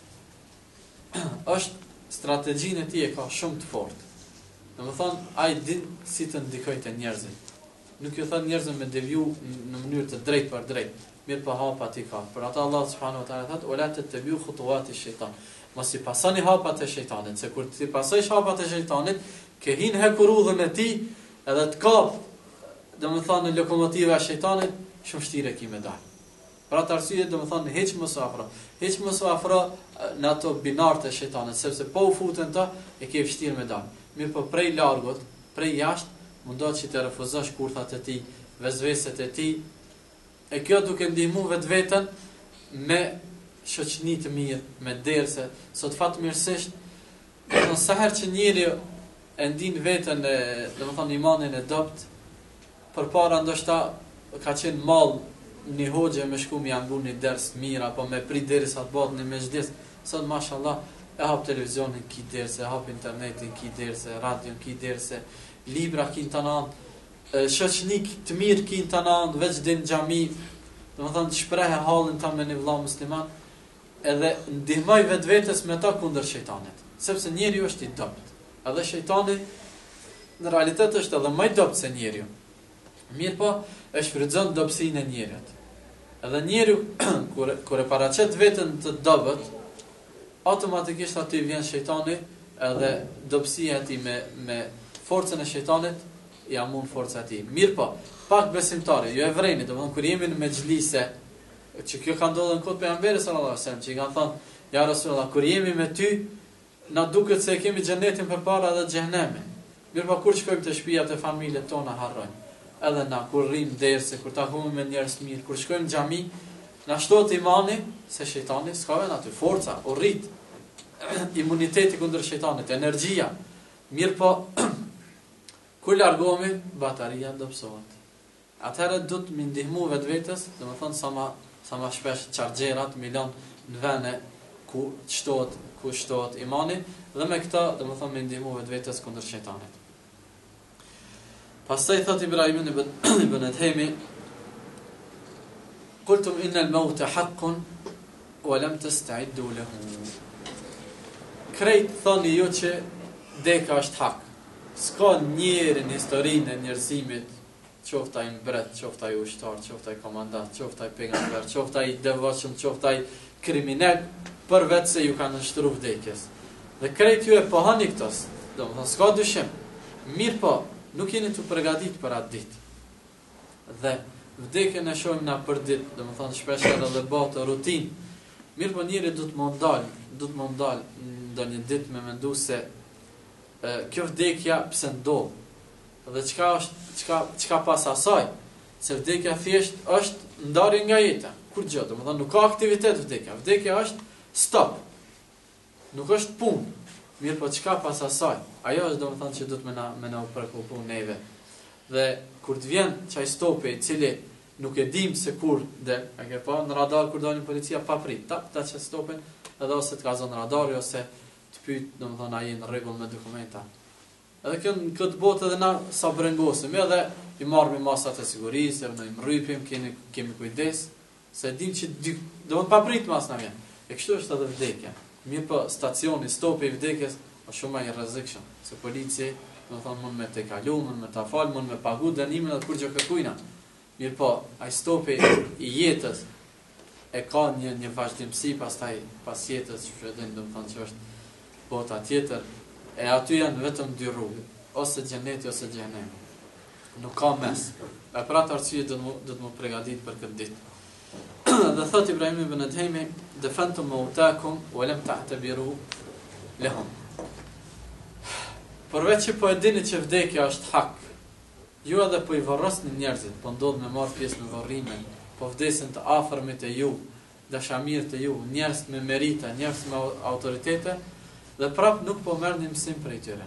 është strategjinë e tij e ka shumë të fortë. Domethënë ai din si të ndikojë te njerëzit. Nuk ju thon njerëzve me deviju në mënyrë të drejtë për drejtë, mirë pa hapat i ka. Për ata Allah subhanahu wa taala thotë: "Ola tattabi'u khutuwati shaytan." Mos i pasoni hapat e shejtanit, se kur ti pasojsh hapat e shejtanit, ke hin hekur udhën e tij, edhe të kap, domethënë në lokomotiva e shejtanit, shumë vështirë ki me dal. Për atë arsye, domethënë hiç mos afro, hiç mos afro në ato binartë e shejtanit, sepse po u futen ta e ke vështirë me dal. Mirë, po prej largut, prej jashtë, mundohet që të refuzosh kurthat e tij, vezveset e tij, e kjo duke ndihmu vetveten me shoqëni të mirë, me derse, sot fatmirësisht, në sa herë që njëri e ndin veten e, domethënë imanin e dopt, përpara ndoshta ka qenë mall një hoxhe me shku mi ambu një ders mirë, apo me prit derisa të bëhet një mezhlis, sot mashallah e hap televizionin ki derse, e hap internetin ki derse, radion ki derse, libra ki të nanë, shoqëni të mirë ki të nanë, veç din xhami, domethënë të shprehe hallin ta me një vëlla musliman, edhe ndihmoj vetvetes me ta kundër shejtanit, sepse njeriu është i dopt. Edhe shejtani në realitet është edhe më i dopt se njeriu. Mirë po, e shfrytëzon dobësinë e njerit. Edhe njeriu kur kur e paraqet veten të dobët, automatikisht aty vjen shejtani, edhe dobësia e tij me me forcën e shejtanit ja mund forca e tij. Mirë po, pak besimtarë, jo evrejni, domethënë kur jemi në mexhlise, që kjo ka ndodhur në kohën e pejgamberit sallallahu alajhi wasallam, që i kanë thënë, ja Rasulullah, kur jemi me ty, na duket se kemi xhenetin përpara dhe xhehenemin. Mirë po, kur shkojmë te shtëpiat e familjes tona harrojmë. Edhe na kur rrim derse, kur takohemi me njerëz të mirë, kur shkojmë në xhami, na shtohet imani se shejtani s'ka vën aty, forca, u rrit. Imuniteti kundër shejtanit, energjia. Mirë po, kur largohemi, bataria dobësohet. Atëherë do të më ndihmu vetvetes, domethënë sa më sa më shpesh chargjerat milion në vende ku shtohet ku shtohet imani, dhe me këtë domethënë më ndihmu vetvetes kundër shejtanit. Pastaj thot Ibrahim ibn Adhemi: "Qultum inna al-mauta haqqun wa lam tasta'iddu lahu." Krejt thoni ju që deka është hak. S'ka njeri në historinë e njerëzimit qoftë ai mbret, qoftë ai ushtar, qoftë ai komandant, qoftë ai pejgamber, qoftë ai devotshëm, qoftë ai kriminal, për vetë se ju kanë nështru vdekjes. Dhe krejt ju e pohani këtos, do më thonë, s'ka dyshim, mirë po, nuk jeni të përgatit për atë ditë. Dhe vdekjen e shohim na për ditë, do më thonë, shpesh edhe dhe botë rutinë, mirë po njëri du të më ndalë, du të më ndalë ndo një ditë me mendu se e, kjo vdekja pse ndodhë, dhe qka, është, qka, qka pas asaj, se vdekja thjesht është ndarje nga jeta, kur gjë, do më thonë, nuk ka aktivitet vdekja, vdekja është stop, nuk është punë, mirë po qka pas asaj, ajo është do më thonë që du të me na, me na u prekupu neve, dhe kur të vjen qaj stopi i cili nuk e dim se kur del, a ke pa në radar kur dalin policia pa prit, ta, ta që stopin, edhe ose të ka zonë radari, ose të pyt, do më thonë, a jenë regull me dokumenta. Edhe kjo në këtë botë edhe na sa brengosim, edhe i marrëm i masat e sigurisë, edhe në i mrypim, kemi, kemi kujdes, se dim që dy, do më pa prit mas në vjen. E kështu është edhe vdekja. Mirë po stacioni, stopi i vdekjes, o shumë i rrezikshëm, se polici, do më thonë, mund me te kalu, mund me ta fal, mund me pagu dënimin edhe kur gjë kërkujna. Mirë po, ai stopi i jetës e ka një, një vazhdimësi pas taj, pas jetës, që shredin, do më thonë që është bota tjetër, e aty janë vetëm dy rrugë, ose xheneti ose xhenemi. Nuk ka mes. E për atë arsye do të më përgatit për këtë ditë. Dhe thot Ibrahim ibn Adhemi, "Defantum mautakum wa lam ta'tabiru lahum." Përveç që po e dini që vdekja është hak, ju edhe po i varrosni njerëzit, po ndodh me marr pjesë në varrime, po vdesin të afërmit e ju, dashamirët e ju, njerëz me merita, njerëz me autoritete, dhe prap nuk po merr një mësim prej tyre.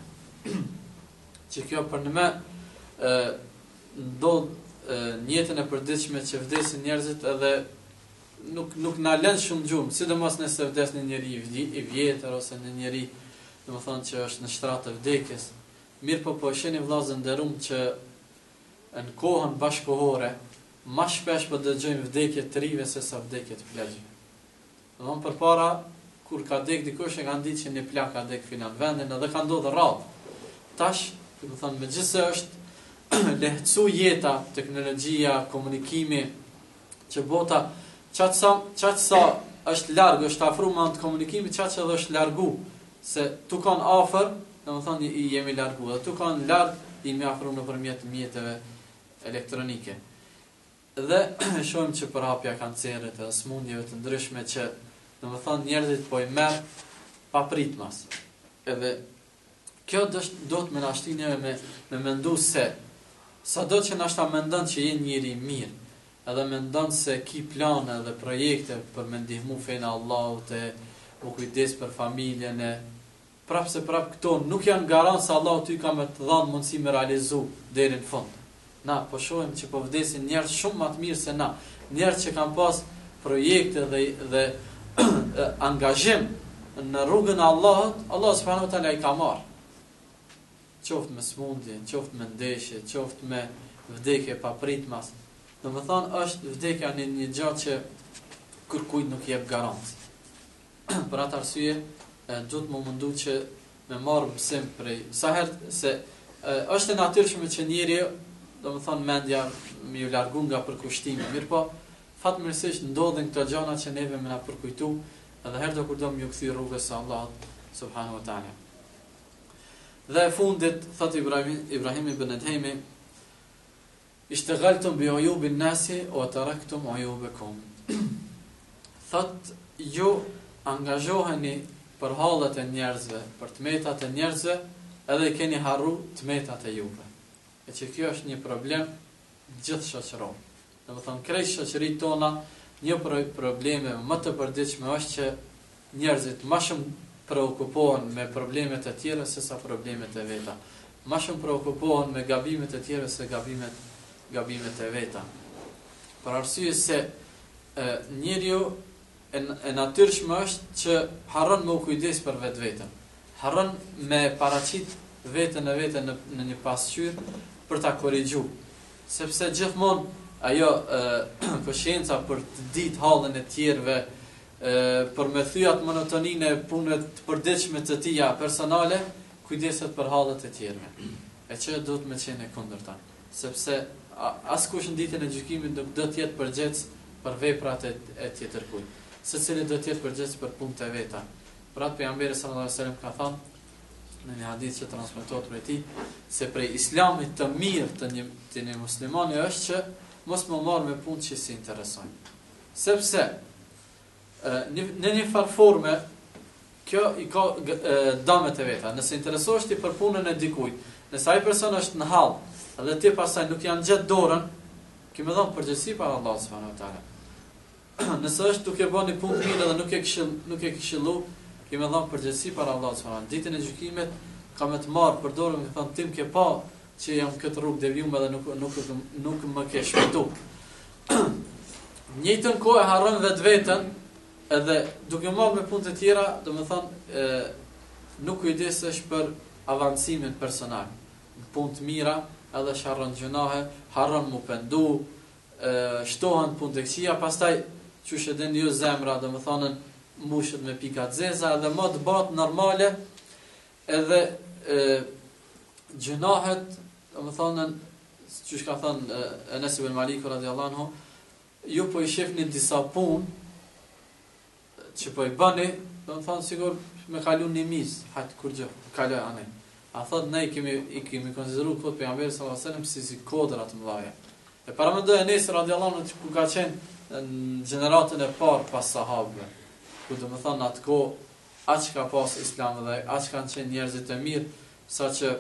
Që kjo për në me e, ndodh në jetën e përditshme që vdesin njerëzit edhe nuk, nuk na lën shumë gjumë, sidomos nëse vdes një njeri i vjetër ose një njeri, do të thonë që është në shtratë të vdekjes. Mirë po po shihni vllazën nderuam që në kohën bashkohore ma shpesh po dëgjojmë vdekje të rive se sa vdekje të plegjve. Do të thonë përpara kur ka dek dikush e kanë ditë që një plak ka dek filan vendin edhe ka ndodhur rradh. Tash, do të thonë megjithëse është lehtësu jeta, teknologjia, komunikimi, që bota qatë sa, qatë sa është larg, është afruar me komunikimi, qatë edhe është largu, se tu kanë afër, do të thonë i jemi largu, dhe tu kanë larg, i jemi afruar nëpërmjet mjeteve elektronike. Dhe shohim që përhapja kancerit dhe smundjeve të ndryshme që do të thonë njerëzit po i merr pa pritmas. Edhe kjo do të më na shtinjë me me mendu se sado që na shta mendon që je njëri i mirë, edhe mendon se ki plane dhe projekte për me ndihmu fejnë Allahut e u kujdes për familjen e prap se prap këto nuk janë garantë se Allahu ty ka me të dhanë mundësi me realizu deri në fund. Na po shohim që po vdesin njerëz shumë më të mirë se na, njerëz që kanë pas projekte dhe dhe angazhim në rrugën e Allahut, Allah subhanahu wa taala i ka marrë. Qoftë me smundje, qoftë me ndeshje, qoftë me vdekje pa pritmas. Do të thonë është vdekja një, një gjë që kërkujt nuk jep garancë. Për atë arsye, duhet më mundu që me marrë mësim prej sa herë se e, është e natyrshme që njeriu, do të thonë mendja më ju largu nga përkushtimi, mirë po fatmirësisht ndodhin këto gjëra që neve më na përkujtu, edhe herë do kur do më ju kthy rrugës së Allahut subhanahu wa taala. Dhe e fundit thot Ibrahim Ibrahim ibn Adhemi, "Ishtaghaltum bi uyubin nasi wa taraktum uyubakum." Thot ju angazhoheni për hallet e njerëzve, për tmetat e njerëzve, edhe keni harru tmetat e juve. E që kjo është një problem gjithë shoqëror. Do të thonë krejt shoqëritë tona, një prej problemeve më të përditshme është që njerëzit më shumë preokupohen me problemet e tjera se sa problemet e veta. Më shumë preokupohen me gabimet e tjera se gabimet gabimet e veta. Për arsye se e, njeriu e, e natyrshme është që harron me u kujdes për vetveten. Harron me paraqit veten e veten në, në një pasqyrë për ta korrigjuar. Sepse gjithmonë ajo konscienca për të ditë hallën e tjerëve, për me thyat monotoninë e punëve të përditshme të tija personale, kujdeset për hallet e tjerëve. E që duhet me qenë e kundërta, sepse askush në ditën e gjykimit nuk do të jetë përgjegjës për veprat e, e tjetër kujt. Secili do të jetë përgjegjës për punët e veta. Pra pejgamberi sallallahu alajhi wasallam ka thënë në një hadith që transmetohet prej tij se prej islamit të mirë të një, të një muslimani është që mos më marr me punë që si interesojnë. Sepse në një farë forme kjo i ka damet e veta. Nëse interesohesh ti për punën e dikujt, nëse ai person është në hall, edhe ti pastaj nuk janë gjatë dorën, ki më dhon përgjegjësi para Allahut subhanahu wa taala. Nëse është duke bënë një punë mirë dhe nuk e këshill, nuk e këshillu, ki më dhon përgjegjësi para Allahut subhanahu wa taala. Ditën e gjykimit ka më të marr për dorën, më thon tim ke pa që jam këtë rrugë devijuar dhe nuk nuk nuk më ke shpëtuar. Njëjtën kohë harron vetveten, edhe duke marrë me punë të tjera, do më thonë, nuk kujdesesh për avancimin personal. Në punë të mira, edhe sharron gjunahe, harron mu pendu, e, shtohen punë të këqija, pastaj që shëden ju zemra, do më thonë, mushët me pika të zeza, edhe më të batë normale, edhe e, gjunahet, do më thonë, që shka thonë, Enes ibn Maliku radiallahu anhu, ju po i shifni disa punë, që po i bëni, do të thonë sigur me kalun një mis, hajtë kur gjë, kaloj anej. A thot ne i kemi i kemi konsideruar kot pejgamberi sallallahu alajhi wasallam si si kodra të mëdha. E para mendoj Enes radhiyallahu anhu ku ka qenë në gjeneratën e parë pas sahabëve. Ku do të thonë atë kohë aq ka pas Islam dhe aq kanë qenë njerëzit e mirë, saqë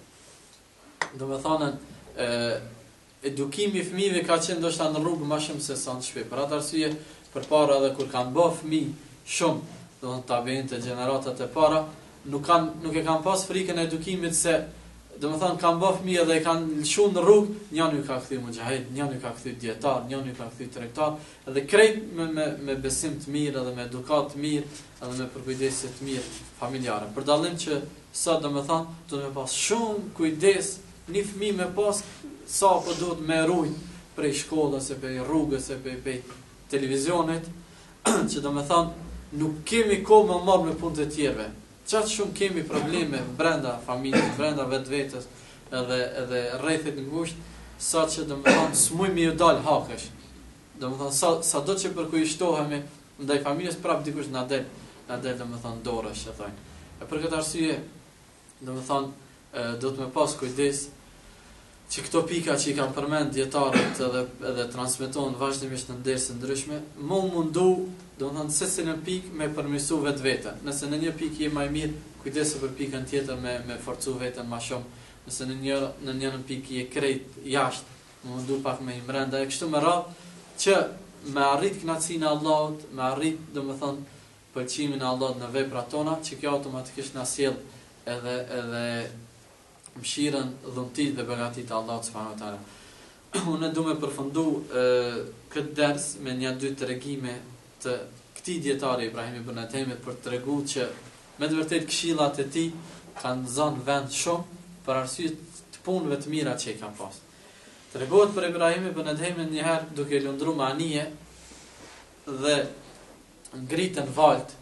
do të thonë e edukimi i fëmijëve ka qenë ndoshta në rrugë më shumë se sa në shtëpi. Për atë arsye, përpara edhe kur kanë bë fëmijë shumë, do të tabiin të gjeneratat e para, nuk kanë nuk e kanë pas frikën e edukimit se do të thonë kanë bë fëmijë dhe kanë lëshuar në rrugë, njëri ka kthy mujahid, njëri ka kthy dietar, njëri ka kthy tregtar, edhe krejt me me me besim të mirë edhe me edukat të mirë, edhe me përkujdesje të mirë familjare. Për dallim që sa do të thonë, do të pas shumë kujdes një fëmijë me pas sa po duhet me rujt prej shkollës e prej rrugës e prej, prej televizionit, që do me thonë, nuk kemi kohë më marrë me punë të tjerve. Qatë shumë kemi probleme brenda familjes, brenda vetë vetës, edhe, edhe rrethit në ngusht, sa që do me thonë, s'muj mi ju dalë hakesh. Do me thonë, sa, sa do që për ku i shtohemi, ndaj familjes prap dikush na del, na del do me thonë, dorësh, e thajnë. E për këtë arsye, do me thonë, do të me pas kujdes, që këto pika që i kanë përmend dietarët edhe edhe transmetohen vazhdimisht në dersë ndryshme, më mundu, do të thonë se në pikë me përmirësu vetveten. Nëse në një pikë je më i mirë, kujdesu për pikën tjetër me me forcu veten më shumë. Nëse në një në një pikë je krejt jashtë, më mundu pak me imrenda e kështu me radhë që me arrit kënaqësinë e Allahut, me arrit, do të thonë, pëlqimin e Allahut në veprat tona, që kjo automatikisht na sjell edhe edhe mëshirën, dhuntit dhe begatit e Allahut subhanahu wa taala. Unë du me përfundu këtë ders me një dy tregime të këtij dietari Ibrahim ibn Adhemit për të treguar që me të vërtetë këshillat e tij kanë zënë vend shumë për arsye të punëve të mira që i kanë pas. Tregohet për Ibrahim ibn Adhemin një herë duke lundruar me anije dhe ngritën valt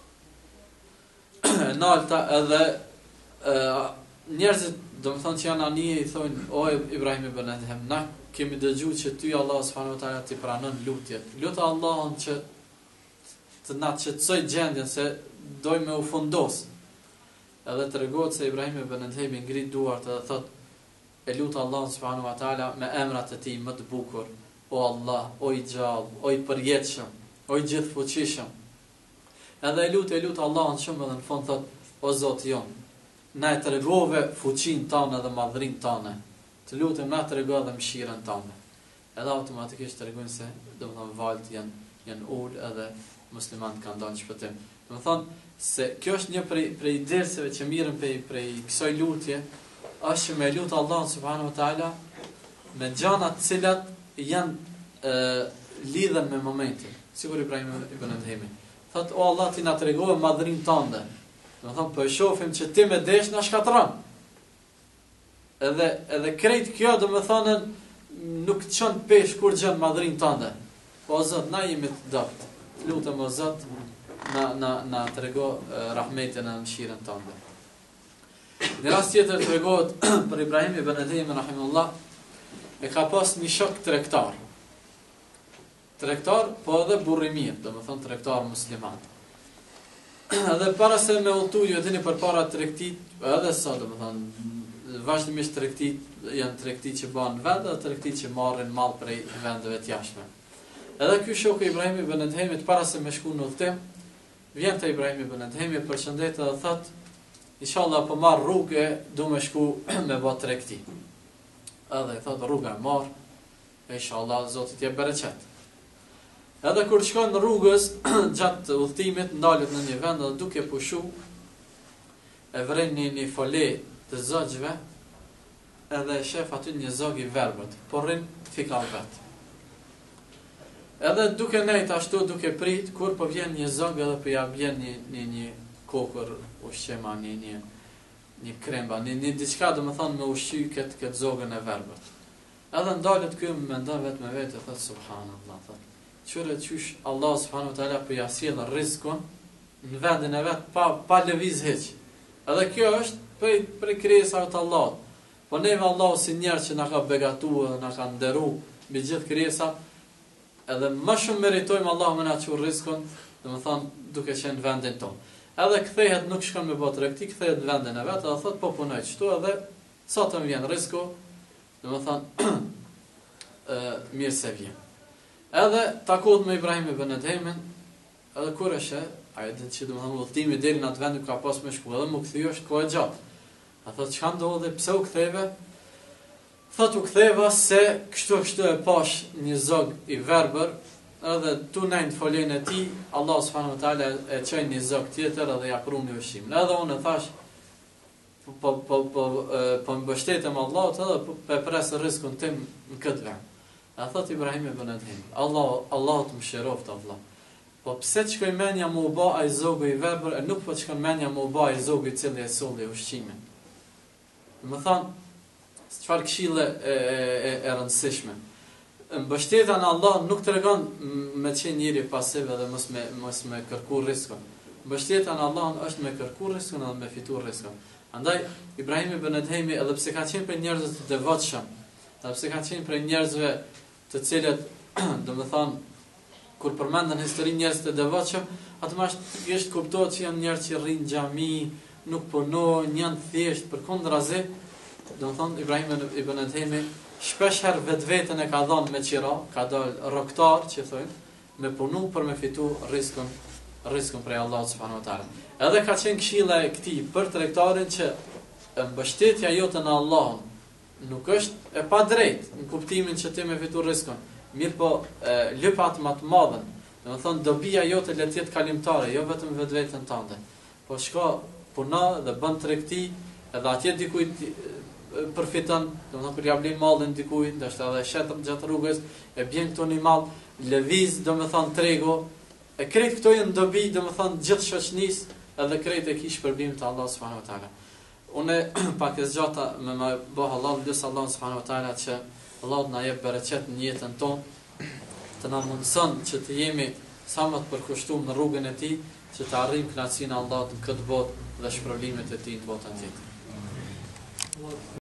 nalta edhe uh, njerëzit do të thonë që janë anije i thonë o Ibrahim ibn Adhem, na kemi dëgjuar që ty Allah subhanahu wa taala ti pranon lutjet. Lutë Allahun që të na çetësoj gjendjen se dojmë me u fundos. Edhe tregohet se Ibrahim ibn Adhem ngrit duart dhe thotë e lut Allahun subhanahu wa taala me emrat e tij më të bukur, o Allah, o i gjallë, o i përjetshëm, o i gjithfuqishëm. Edhe e lut e lut Allahun shumë edhe në fund thotë o Zoti jon, na e tregove fuqinë tënde dhe madhrinë tënde. Të lutem na trego edhe mëshirën tënde. Edhe automatikisht tregojnë se do të thonë valt janë janë ul edhe muslimanët kanë dhënë shpëtim. Do të thonë se kjo është një prej prej derseve që mirën prej prej kësaj lutje, është që me lut Allahun subhanahu wa taala me gjëra të cilat janë e, lidhen me momentin. Sigur Ibrahim ibn Adhemi. Thotë o Allah ti na tregove madhrinë tënde. Do të thonë po e shohim që ti me desh na shkatron. Edhe edhe krejt kjo do të thonë nuk çon pesh kur gjën madhrinë tënde. Po Zot na jemi të dopt. Lutem o Zot na na na trego rahmetin e mëshirën tënde. Në rast tjetër tregohet për Ibrahim ibn Adhem rahimahullah, e ka pas një shok tregtar. Tregtar, po edhe burri mirë, do më thonë tregtar musliman. Edhe para se me udhtu, ju e dini përpara tregtit, edhe sa do më thonë, vazhdimisht tregtit janë tregtit që banë vend dhe tregtit që marrin mall prej vendeve të jashtme. Edhe ky shoku Ibrahim ibn Adhemit para se me shku në udhtim, vjen te Ibrahim ibn Adhemi, përshëndet dhe thot, inshallah po marr rrugë, du me shku me bë tregti. Edhe i thot rruga e marr, inshallah Zoti t'jep bereqet. Edhe kur shkon në rrugës, gjatë udhtimit, ndalet në një vend dhe duke pushu, e vren një, një fole të zogjve, edhe shef aty një zog i verbët, por rrin fikall vet. Edhe duke nejt ashtu, duke prit, kur po vjen një zog edhe po ja vjen një, një, një kokër ushqema, një, një, një kremba, një, një diçka do më thonë me ushqy këtë kët zogën e verbët. Edhe ndalet ky me ndan vetë me vetë, thot subhanallah, thot. Qyre qysh Allah subhanahu wa taala po ja sjell rrezikun në vendin e vet pa pa lëviz hiç. Edhe kjo është prej prej krijesave të Allahut. Po neve Allahu si njerëz që na ka begatuar, na ka nderuar me gjithë krijesat, edhe më shumë meritojmë Allahu me na çu rrezikun, domethënë duke qenë në vendin tonë. Edhe kthehet, nuk shkon me botë tregti, kthehet në vendin e vet, edhe thot po punoj kështu edhe sa të më vjen rreziku, domethënë ë mirë se vjen. Edhe takohet me Ibrahim ibn Adhemin, edhe kur është, ai din që domethënë udhëtimi deri në atë vend ku ka pas me shku, edhe më kthye është kohë gjatë. A thot çka ndodhi, pse u ktheve? Thot u ktheva se kështu kështu e pash një zog i verbër, edhe tu nejnë foljen e tij, Allah subhanahu wa taala e çoi një zog tjetër edhe ja pruni ushqimin. Edhe unë thash po po po po, po mbështetem Allahut edhe po pres rrezikun tim në këtë vend. A thot Ibrahim ibn Adhem, Allah Allah të mëshiroft Allah. Po pse çkoj menja më u bë ai zogu i verbër, e nuk po çkon menja më u bë ai zogu i cili e solli ushqimin. Do të thonë, çfarë këshille e, e, e rëndësishme. Mbështetja në Allah nuk tregon me qenë njëri pasiv dhe mos me mos me kërku rrezikun. Mbështetja në Allah është me kërku rrezikun dhe me fitu rrezikun. Andaj Ibrahim ibn Adhemi, edhe pse ka qenë për njerëz të devotshëm, edhe pse ka qenë për njerëzve të cilët, domethënë, kur përmendën historinë njerëz të devotshëm, automatikisht kuptohet që janë njerëz që rrinë xhami, nuk punojnë, janë thjesht përkundrazi. Domethënë Ibrahim ibn Adhemi shpesh herë vetveten e ka dhënë me qira, ka dalë rroktar, që thonë, me punu për me fitu rrezikun, rrezikun prej Allahut subhanahu wa taala. Edhe ka qenë këshilla e këtij për tregtarin që mbështetja jote në Allahun nuk është e padrejtë në kuptimin që ti me fitu rrezikun. Mirë po lypat më të mëdha, domethënë dobia jote le të jetë kalimtare, jo vetëm vetveten tënde. Po shko puno dhe bën tregti, edhe atje dikujt përfiton, domethënë kur ja blen mallin dikujt, ndoshta edhe shetër gjatë rrugës, e bjen këtu një mall, lëviz domethënë tregu, e krejt këto janë dobi domethënë gjithë shoqënisë, edhe krejt e kish shpërbim të Allah subhanahu wa taala. Unë pak e zgjata me më bëh Allah, lutja Allah subhanahu wa taala që Allah na jep bereqet në jetën tonë, të na mundson që të jemi sa më të përkushtuar në rrugën e tij, që të arrijmë kënaqësinë e Allahut në këtë botë dhe shpërblimet e tij në botën tjetër.